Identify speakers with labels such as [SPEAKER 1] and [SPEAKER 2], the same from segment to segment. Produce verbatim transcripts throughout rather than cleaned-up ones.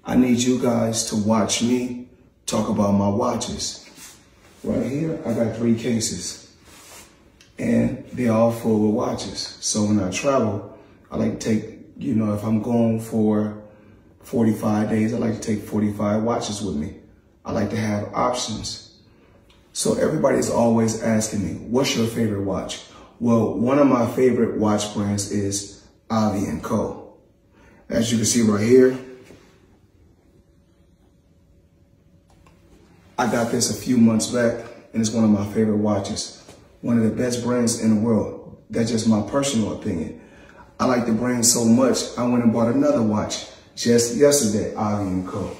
[SPEAKER 1] I need you guys to watch me talk about my watches. Right here, I got three cases and they're all full with watches. So when I travel, I like to take, you know, if I'm going for forty-five days, I like to take forty-five watches with me. I like to have options. So everybody's always asking me, what's your favorite watch? Well, one of my favorite watch brands is Avi and Co. As you can see right here, I got this a few months back and it's one of my favorite watches. One of the best brands in the world. That's just my personal opinion. I like the brand so much, I went and bought another watch just yesterday, Avi and Co.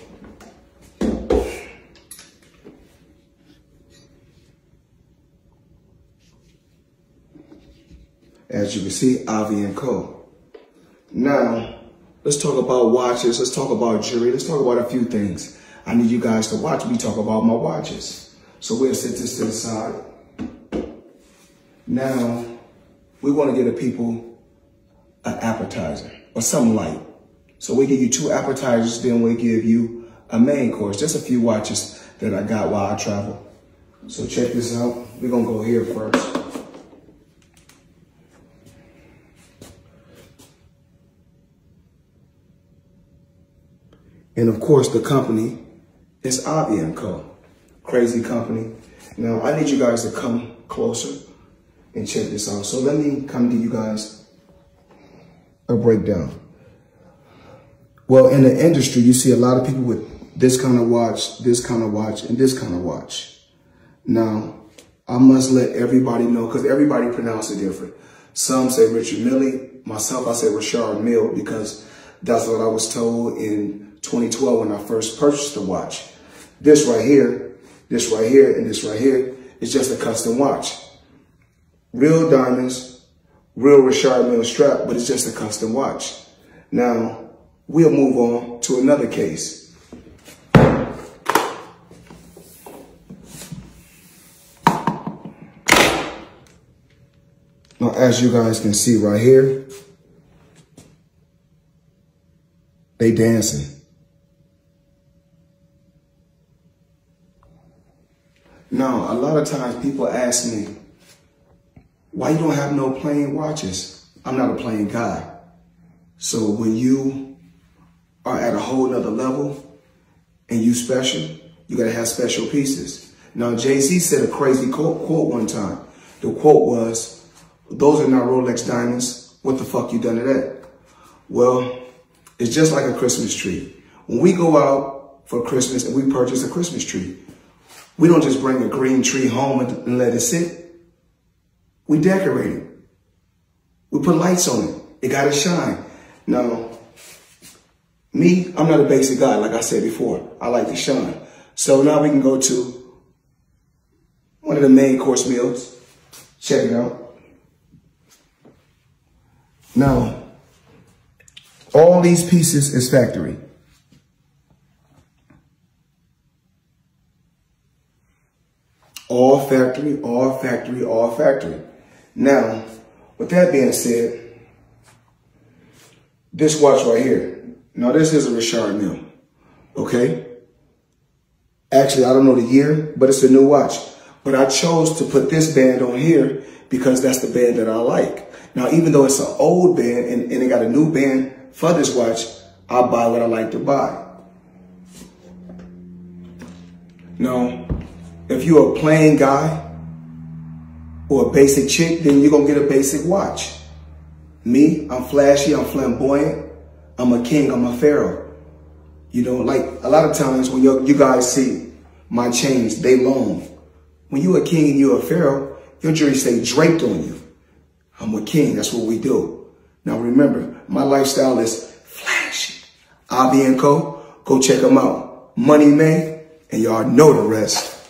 [SPEAKER 1] As you can see, Avi and Co. Now, let's talk about watches. Let's talk about jewelry. Let's talk about a few things. I need you guys to watch me talk about my watches. So we'll set this to the side. Now, we want to give the people an appetizer or something light. So we give you two appetizers, then we give you a main course. Just a few watches that I got while I travel. So check this out. We're going to go here first. And of course, the company is Avi and Co. Crazy company. Now, I need you guys to come closer and check this out. So let me come to you guys a breakdown. Well, in the industry, you see a lot of people with this kind of watch, this kind of watch, and this kind of watch. Now, I must let everybody know, because everybody pronounces it different. Some say Richard Mille. Myself, I say Richard Mille, because that's what I was told in twenty twelve when I first purchased the watch. This right here, this right here, and this right here is just a custom watch. Real diamonds, real Richard Mille strap, but it's just a custom watch. Now, we'll move on to another case. Now, as you guys can see right here, they dancing. Now, a lot of times people ask me, why you don't have no plain watches? I'm not a plain guy. So when you are at a whole nother level and you special, you gotta have special pieces. Now, Jay-Z said a crazy quote, quote one time. The quote was, those are not Rolex diamonds. What the fuck you done to that? Well, it's just like a Christmas tree. When we go out for Christmas and we purchase a Christmas tree, we don't just bring a green tree home and, and let it sit. We decorate it. We put lights on it. It got to shine. Now, me, I'm not a basic guy, like I said before. I like to shine. So now we can go to one of the main course meals. Check it out. Now, all these pieces is factory. All factory, all factory, all factory. Now, with that being said, this watch right here. Now, this is a Richard Mille, okay? Actually, I don't know the year, but it's a new watch. But I chose to put this band on here because that's the band that I like. Now, even though it's an old band and, and it got a new band for this watch, I buy what I like to buy. Now, if you're a plain guy or a basic chick, then you're going to get a basic watch. Me, I'm flashy, I'm flamboyant, I'm a king, I'm a pharaoh. You know, like a lot of times when you guys see my chains, they long. When you're a king and you're a pharaoh, your jewelry stay draped on you. I'm a king, that's what we do. Now remember, my lifestyle is flashy. Avi and Co, go check them out. Money made, and y'all know the rest.